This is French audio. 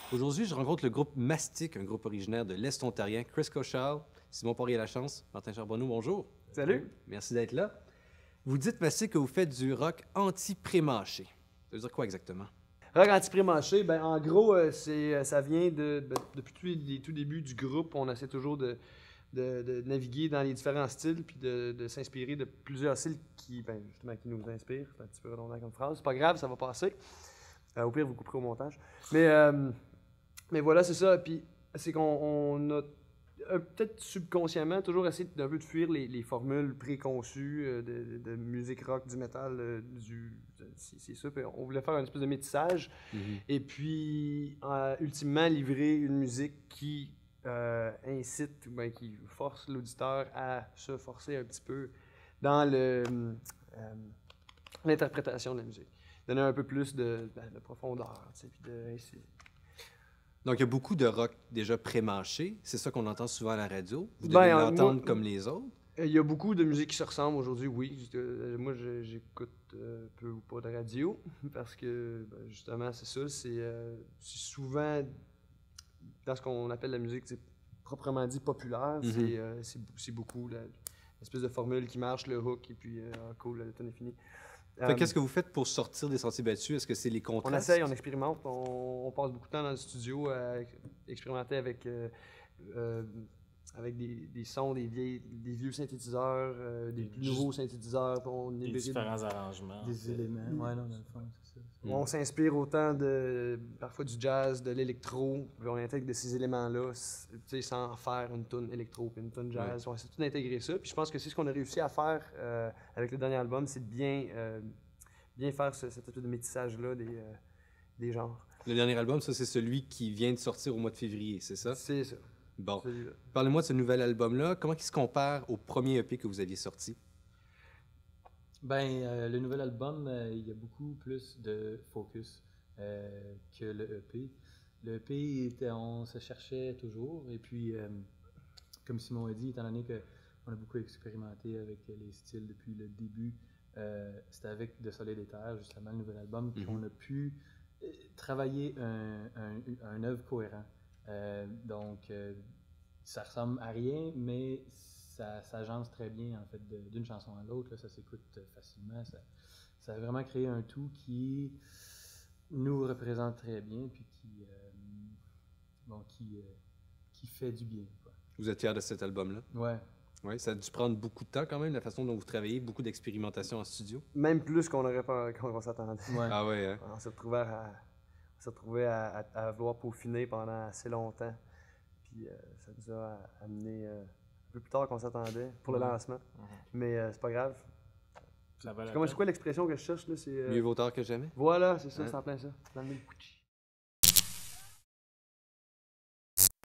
Aujourd'hui, je rencontre le groupe Mastic, un groupe originaire de l'Est ontarien. Chris Cochal, Simon Poirier-Lachance, Martin Charbonneau, bonjour. Salut. Merci d'être là. Vous dites, Mastic, que vous faites du rock anti-prémâché. Ça veut dire quoi exactement? Rock anti-prémâché, ben en gros, ça vient depuis les tout débuts du groupe, on essaie toujours de naviguer dans les différents styles puis de s'inspirer de plusieurs styles qui nous inspirent. C'est un petit peu redondant comme phrase. C'est pas grave, ça va passer. Au pire, vous couperez au montage. Mais voilà, c'est ça. Puis c'est qu'on a peut-être subconsciemment toujours essayé d'un peu de fuir les formules préconçues de musique rock, du métal, c'est ça. Puis on voulait faire un espèce de métissage. Et puis, ultimement, livrer une musique qui incite ou bien qui force l'auditeur à se forcer un petit peu dans l'interprétation de la musique. Donner un peu plus de profondeur, tu sais, puis Donc, il y a beaucoup de rock déjà pré-mâché. C'est ça qu'on entend souvent à la radio. Vous devez l'entendre comme les autres. Il y a beaucoup de musique qui se ressemble aujourd'hui, oui. Moi, j'écoute peu ou pas de radio parce que, justement, c'est ça. C'est souvent, dans ce qu'on appelle la musique proprement dit populaire, c'est beaucoup l'espèce de formule qui marche, le hook, et puis cool, le ton est fini. Qu'est-ce que vous faites pour sortir des sentiers battus? Est-ce que c'est les contrastes? On essaye, on expérimente. On passe beaucoup de temps dans le studio à expérimenter avec des sons, des vieux synthétiseurs, des plus nouveaux synthétiseurs. Des différents arrangements. Des éléments, ouais, non, dans le fond, c'est ça. On s'inspire autant parfois du jazz, de l'électro, puis on intègre de ces éléments-là, sans faire une toune électro puis une toune jazz. On essaie tout d'intégrer ça. Puis je pense que c'est ce qu'on a réussi à faire avec le dernier album, c'est de bien faire cette espèce de métissage-là des genres. Le dernier album, ça, c'est celui qui vient de sortir au mois de février, c'est ça? C'est ça. Bon. Parlez-moi de ce nouvel album-là. Comment il se compare au premier EP que vous aviez sorti? Ben, le nouvel album, il y a beaucoup plus de focus que le EP. Le EP, on se cherchait toujours. Et puis, comme Simon a dit, étant donné qu'on a beaucoup expérimenté avec les styles depuis le début, c'était avec De Soleil des Terres, justement, le nouvel album, qu'on a pu travailler un œuvre cohérent. Donc, ça ressemble à rien, mais ça s'agence très bien, en fait, d'une chanson à l'autre. Ça s'écoute facilement. Ça a vraiment créé un tout qui nous représente très bien, puis qui fait du bien, quoi. Vous êtes fiers de cet album-là? Ouais. Oui, ça a dû prendre beaucoup de temps quand même, la façon dont vous travaillez, beaucoup d'expérimentation en studio. Même plus qu'on s'attendait. Ouais. Ah ouais, hein? On s'est retrouvé à vouloir peaufiner pendant assez longtemps. Puis ça nous a amené un peu plus tard qu'on s'attendait pour le lancement. Mais c'est pas grave. C'est quoi l'expression que je cherche là? Mieux vaut tard que jamais? Voilà, c'est ça, c'est en plein ça. Dans le mille.